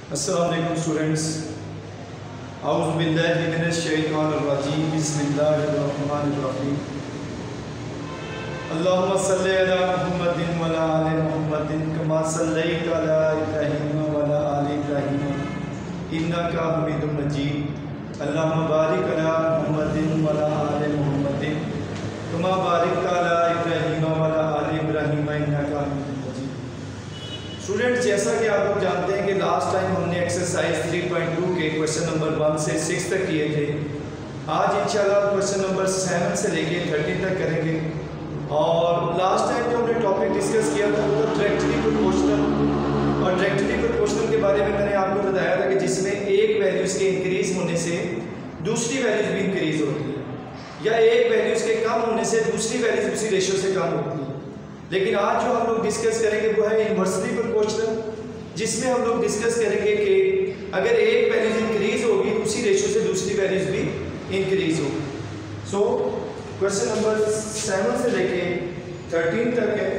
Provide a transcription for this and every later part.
अस्सलाम वालेकुम स्टूडेंट्स। औज़ु बिल्लाहि मिनश शैतानिर रजीम। बिस्मिल्लाहिर्रहमानिर्रहीम। अल्लाहुम्मा सल्लि अला मुहम्मदिन व अला आलि मुहम्मदिन कमा सल्लैता अला इब्राहीम व अला आलि इब्राहीम इन्नका हमीदुम मजीद। अल्लाहुम्मा बारिक अला मुहम्मदिन व अला आलि मुहम्मदिन कमा बारकता अला इब्राहीम व अला आलि इब्राहीम इन्नका हमीदुम मजीद। स्टूडेंट्स, जैसा कि आप लोग जानते हैं कि लास्ट टाइम हमने एक्सरसाइज 3.2 के क्वेश्चन नंबर 1 से 6 तक किए थे। आज इंशाल्लाह क्वेश्चन नंबर 7 से लेके 13 तक करेंगे। और लास्ट टाइम जो हमने टॉपिक डिस्कस किया था वो था डायरेक्टली प्रोपोर्शनल। और डायरेक्टली प्रोपोर्शनल के बारे में मैंने आपको बताया था कि जिसमें एक वैल्यूज़ के इंक्रीज होने से दूसरी वैल्यूज़ भी इंक्रीज होती है, या एक वैल्यूज़ के कम होने से दूसरी वैल्यूज़ उसी रेशो से कम होती है। लेकिन आज जो हम लोग डिस्कस करेंगे वो है इन्वर्सली प्रोपोर्शनल, जिसमें हम लोग डिस्कस करेंगे कि अगर एक वैल्यूज इंक्रीज होगी उसी रेशो से दूसरी वैल्यूज भी इंक्रीज होगी। सो क्वेश्चन नंबर 7 से लेके 13 तक है।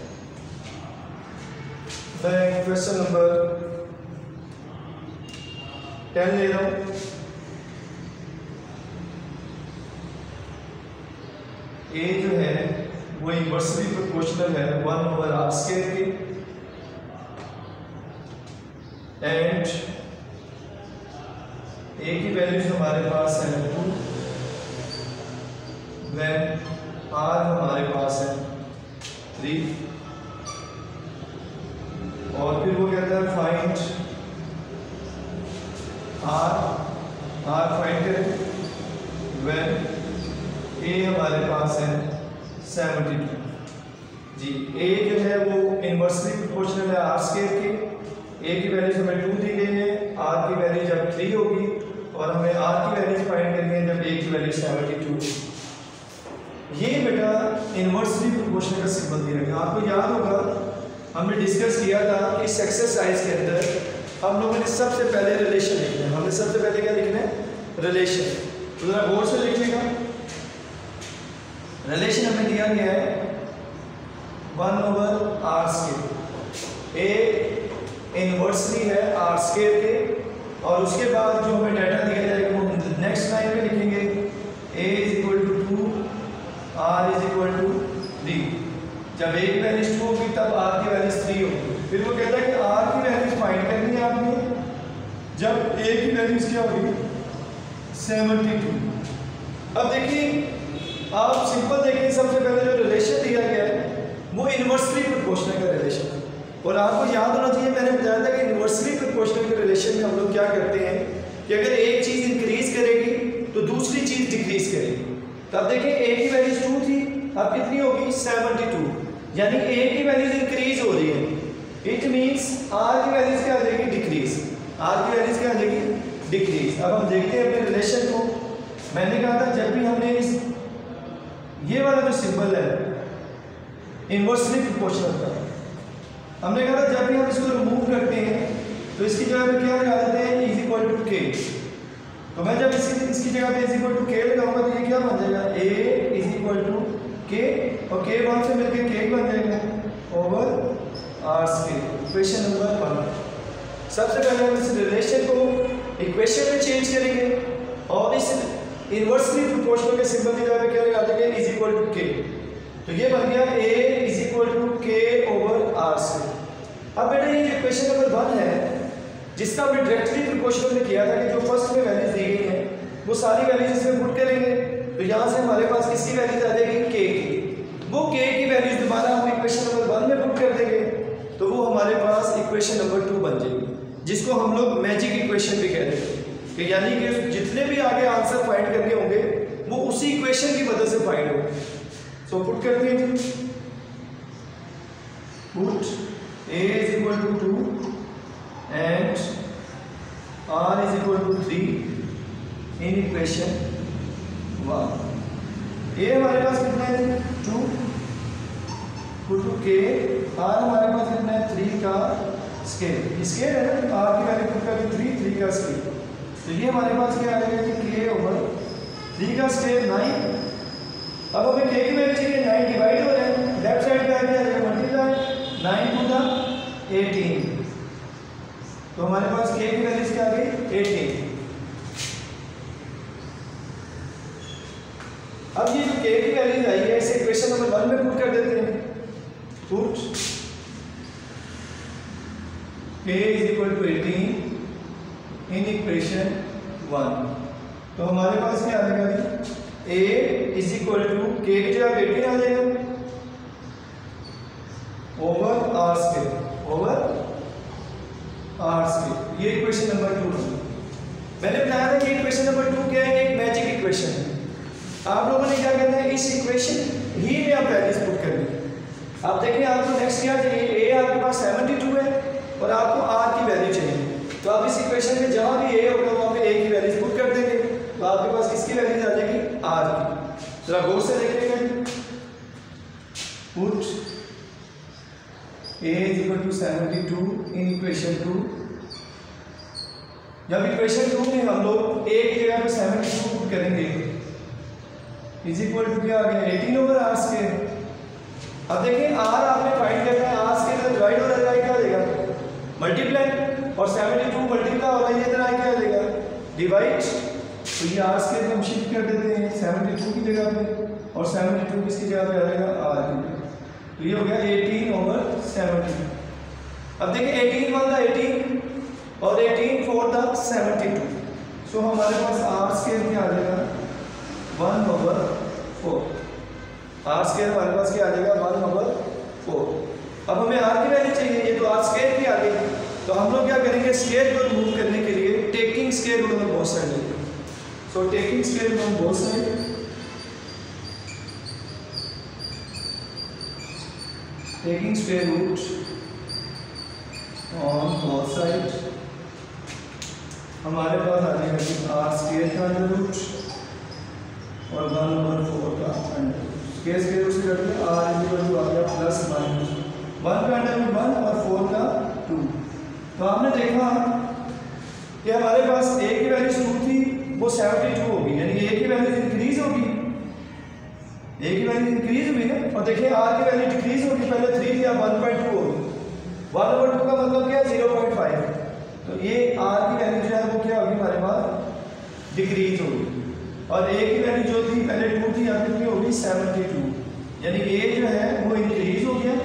मैं क्वेश्चन नंबर 10 ले रहा हूँ। ए जो है वो इन्वर्सली प्रोपोर्शनल है 1/r² के, एंड ए की वैल्यूज हमारे पास है 2 व्हेन r हमारे पास है 3। और फिर वो कहता है फाइंड r फाइंड करें व्हेन a हमारे पास है 72। जी, a जो है वो इन्वर्सली प्रोपोर्शनल है r² के। a की वैल्यूज हमें 2 दी गई है, r की वैल्यू जब 3 होगी और हमें r की वैल्यूज फाइंड करनी है जब a की वैल्यू 72। ये बेटा इन्वर्सली प्रोपोर्शनल का सिंबल दिया गया। आपको याद होगा हमने डिस्कस किया था कि इस एक्सरसाइज के अंदर हम लोगों ने सबसे पहले रिलेशन लिखना है। हमने सबसे पहले क्या लिखना है? रिलेशन। तो जरा गौर से लिखिएगा। रिलेशन हमें दिया गया है 1/r²। a इन्वर्सली है r² के, और उसके बाद जो हमें डाटा दिया जाएगा वो नेक्स्ट लाइन में लिखेंगे a = 2 r = 3। जब a की वैल्यू 2 होगी तब r की वैल्यू 3 होगी। फिर वो कहता है कि r की वैल्यू फाइंड करनी है आपने जब a की वैल्यू क्या होगी 72। अब देखिए, आप सिंपल देखिए, सबसे पहले जो रिलेशन दिया गया है वो इन्वर्सली प्रोपोर्शनल का रिलेशन है। और आपको याद होना चाहिए, मैंने बताया था कि इन्वर्सली प्रोपोर्शनल के रिलेशन में हम लोग क्या करते हैं कि अगर एक चीज़ इंक्रीज करेगी तो दूसरी चीज़ डिक्रीज करेगी। तो अब देखिए a की वैल्यू 2 थी, अब कितनी होगी 72, यानी a की वैल्यूज इंक्रीज हो रही है। इट मीन्स r की वैल्यूज क्या आ जाएगी? डिक्रीज। r की वैल्यूज क्या आ जाएगी? डिक्रीज। अब हम देखते हैं अपने रिलेशन को। मैंने कहा था जब भी हमने इस ये वाला जो सिंबल है इन्वर्सली प्रोपोर्शनल का, हमने कहा था जब भी हम इसको रिमूव करते हैं तो इसकी जगह पे क्या लगा देते हैं? = k। तो मैं जब इसकी जगह पे = k लगाऊंगा तो ये क्या बन जाएगा? a = k, और k 1 से मिलकर k बन जाएगा ओवर r²। Equation number 1। सबसे पहले हम इस रिलेशन को इक्वेशन में चेंज करेंगे और इस इन्वर्सली प्रोपोर्शनल के सिंबल की जगह पे क्या लगा देंगे? = k। तो ये बन गया a = k ओवर r²। अब बेटा ये जो इक्वेशन नंबर 1 है जिसका हमने डायरेक्टली प्रोपोर्शनल में किया था कि जो फर्स्ट में वैल्यूज दी गई हैं वो सारी वैल्यूज इसमें पुट करेंगे, तो यहाँ से हमारे पास किसकी वैल्यूज आ जाएगी? k की। वो k की वैल्यूज दोबारा हम इक्वेशन नंबर 1 में पुट कर देंगे तो वो हमारे पास इक्वेशन नंबर 2 बन जाएगी, जिसको हम लोग मैजिक इक्वेशन भी कहते हैं। कि यानी कि जितने भी आगे आंसर फाइंड करने होंगे वो उसी इक्वेशन की मदद से फाइंड होंगे। सो पुट करते हैं, put a = 2 and r = 3 in equation 1। a हमारे पास कितना है? 2 पुट k। r हमारे पास कितना है? 3 का स्केल है ना, r की वैल्यू पुट करके 3 का स्केल। तो ये हमारे पास क्या आ जाएगा कि k ओवर 3 का स्केल 9। अब हमें k की वैल्यू चाहिए, 9 डिवाइड हो रहा है, लेफ्ट साइड पे आ जाएगा मल्टीप्लाई 9 × 18। तो तो हमारे पास k की वैल्यूज क्या आ गई 18। अब ये जो k की वैल्यूज आई है इसे इक्वेशन नंबर 1 में पुट कर देते हैं। Put k is equal to 18 in equation 1। तो हमारे पास क्या आ जाएगा a is equal to k की जगह 18 आ जाएगा over R square over R square. ये इक्वेशन नंबर 2 है। मैंने बताया था कि इक्वेशन नंबर 2 क्या है, एक मैजिक इक्वेशन है। आप लोगों ने क्या करना है, इस इक्वेशन ही में आप वैल्यूज पुट करनी है। आप देखिए आपको नेक्स्ट क्या चाहिए, a आपके पास 72 है और आपको r की वैल्यू चाहिए। तो आप इस इक्वेशन में जहां भी a होगा वहां पे a की वैल्यूज पुट कर देंगे, तो आपके पास किसकी वैल्यूज आ जाएगी r की। जरा गौर से देखिएगा, put a is equal to 72 in equation 2। जब इक्वेशन 2 में हम लोग a की जगह पे 72 पुट करेंगे इज इक्वल टू क्या आ गया 18 ओवर आर स्क्वायर। अब देखिए r आपने फाइंड करना है, r स्क्वायर से डिवाइड हो रहा है क्या आ जाएगा मल्टीप्लाई, और 72 मल्टीप्लाई हो रहा है ये तरह क्या आ जाएगा डिवाइड। तो ये r स्क्वायर में हम शिफ्ट कर देते हैं 72 की जगह पे, और 72 किसकी जगह पे आ जाएगा r की। तो ये हो गया 18 ओवर 72। अब देखिए 18 1 था 18 और 18 4 था 72। सो हमारे पास r स्क्वायर क्या आ जाएगा 1 ओवर 4। r स्क्वायर हमारे पास क्या आ जाएगा 1 ओवर 4। अब हमें r की वैल्यू चाहिए, ये तो r स्क्वायर की आ गई। तो हम लोग क्या करेंगे, स्क्वायर को रिमूव करने के लिए taking square root on both side लेंगे। So taking square root on both side, taking square root on both side हमारे पास आ जाएगा कि r स्क्वायर का अंडर रूट और 1 ओवर 4 का under root. Square square root से कट के r इज इक्वल टू आ गया प्लस माइनस 1 का अंडर रूट 1 और 4 का 2। तो आपने देखा कि हमारे पास a की वैल्यू 2 थी वो 72 होगी, यानी a की वैल्यू इंक्रीज होगी, a की वैल्यू इंक्रीज हुई ना। और देखिए r की वैल्यू डिक्रीज होगी, पहले 3 थी अब 1.2 होगी। 1 ओवर 2 का मतलब क्या है 0.5। तो ये r की वैल्यू जो है वो क्या होगी हमारे पास डिक्रीज होगी, और a की वैल्यू जो थी पहले 2 थी अब कितनी होगी 72, यानी a जो है वो इंक्रीज हो गया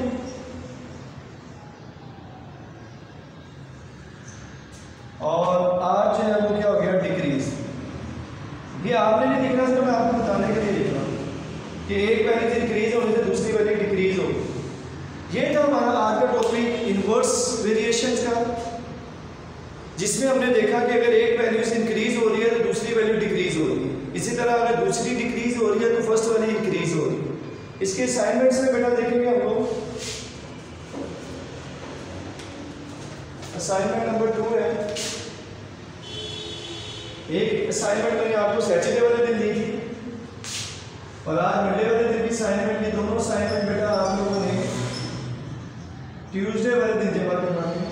और r जो है वो क्या हो गया डिक्रीज। ये आपने नहीं लिखना, सिर्फ मैं आपको बताने के लिए लिख रहा हूँ कि एक वैल्यू इंक्रीज होने से दूसरी वैल्यू डिक्रीज होगी। ये था हमारा आज का टॉपिक इनवर्स वेरिएशंस का, जिसमें हमने देखा कि अगर एक वैल्यू से इंक्रीज हो रही है तो दूसरी वैल्यू डिक्रीज हो रही है, इसी तरह अगर दूसरी डिक्रीज हो रही है तो फर्स्ट वाली इंक्रीज हो रही है। इसके असाइनमेंट्स में बेटा देखेंगे हम लोग, असाइनमेंट नंबर 2 है। एक असाइनमेंट मैंने आपको सैटरडे वाले दिन दी थी और आज मंडे वाले दिन भी असाइनमेंट दी। दोनों असाइनमेंट बेटा आप लोगों ने ट्यूसडे वाले दिन जमा करना है।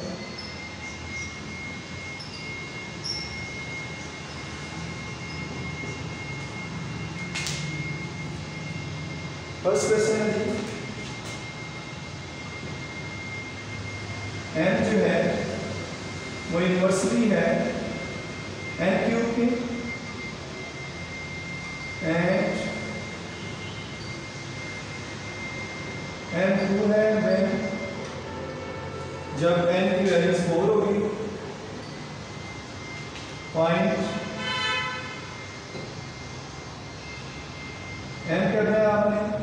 फर्स्ट क्वेश्चन है जी, n जो है वो इनवर्सली है n क्यूब के, एंड n2 है when जब n की वैल्यू 4 होगी। पॉइंट n करना है आपने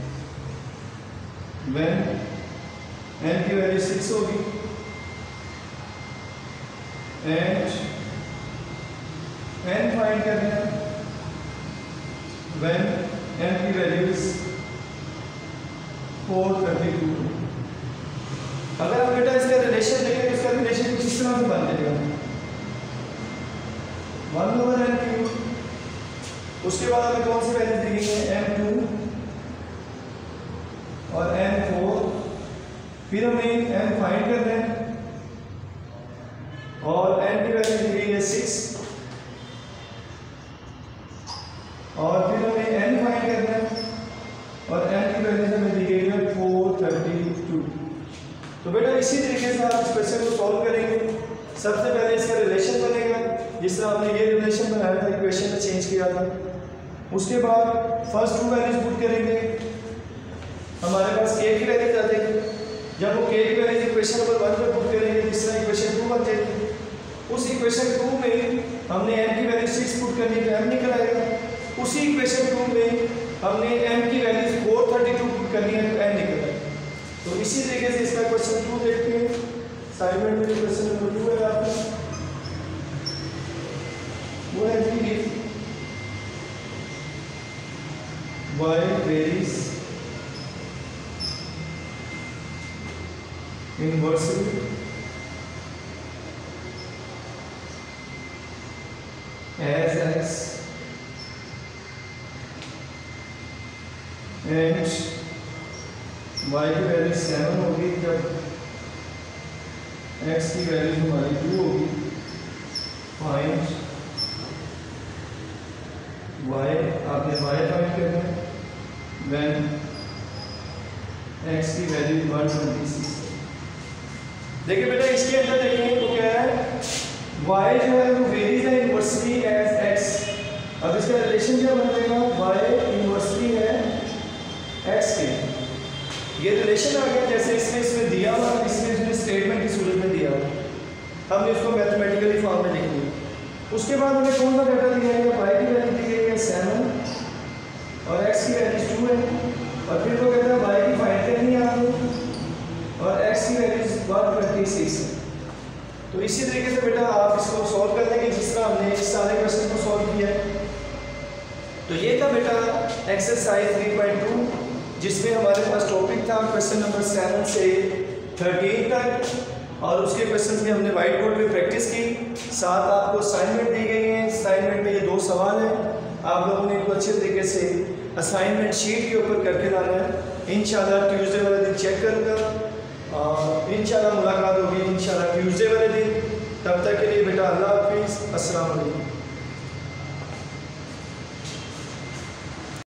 when n की वैल्यू 6 होगी, एंड n फाइंड करना है when n की वैल्यू इज 432। अगर आप बेटा इसका रिलेशन देखें तो इसका रिलेशन किस तरह से बन जाएगा 1 ओवर n क्यूब, उसके बाद हमें कौन सी वैल्यू दी गई है n2 और n4, फिर हमें n फाइंड करना है और n की वैल्यू दी गई है 6 और फिर हमें n फाइंड करना है और n की वैल्यू हमें दी गई है 432। तो बेटा इसी तरीके से आप इस क्वेश्चन को सॉल्व करेंगे। सबसे पहले इसका रिलेशन बनेगा, जिस तरह हमने ये रिलेशन बनाया था, इक्वेशन में चेंज किया था। उसके बाद फर्स्ट टू वैल्यूज पुट करेंगे, हमारे पास k की वैल्यूज आ जाएगी। जब वो k की वैल्यूज इक्वेशन नंबर 1 पे पुट करेंगे, जिस तरह इक्वेशन 2 बन जाएगी। उस इक्वेशन 2 में हमने m की वैल्यू 6 पुट करनी है तो m निकल आएगा। उसी इक्वेशन 2 में हमने m की वैल्यू 432 पुट करनी है तो n निकल आएगा। तो इसी तरीके से इसका क्वेश्चन 2 देखते हैं। असाइनमेंट में क्वेश्चन नंबर 2 है आपका, वो है जी y varies inversely as x and y की वैल्यू 7 होगी जब x की वैल्यू हमारी 2 होगी। फाइंड y, आपने y फाइंड करना है when x की वैल्यू 126। देखिए बेटा इसके अंदर देखेंगे तो क्या है, y जो है वो वेरीज है इनवर्सली एज x। अब इसका रिलेशन क्या बनेगा, y इनवर्सली है x के। ये रिलेशन आ गया जैसे इसमें दिया हुआ, इसमें स्टेटमेंट की सूरत में दिया हुआ, हमने इसको मैथमेटिकली फॉर्म में लिख लिया। उसके बाद हमें कौन सा डाटा दिया गया, y की वैल्यू दी गई है 7 और x की वैल्यू 2 है। और फिर वो कहता है y की फाइंड करनी है आपको और x की वैल्यू 126 है। तो इसी तरीके से बेटा आप इसको सॉल्व कर लेंगे जिस तरह हमने इस सारे क्वेश्चन को सॉल्व किया है। तो ये था बेटा एक्सरसाइज 3.2, जिसमें हमारे पास टॉपिक था क्वेश्चन नंबर 7 से 13 तक, और उसके क्वेश्चन की हमने व्हाइट बोर्ड पे प्रैक्टिस की। साथ आपको असाइनमेंट दी गई है। असाइनमेंट में ये 2 सवाल हैं, आप लोगों ने इनको अच्छे तरीके से असाइनमेंट शीट के ऊपर करके लाना है। इंशाल्लाह ट्यूसडे वाले दिन चेक करूँगा और इंशाल्लाह मुलाकात होगी इंशाल्लाह ट्यूसडे वाले दिन। तब तक के लिए बेटा अल्लाह हाफिज़, अस्सलाम वालेकुम।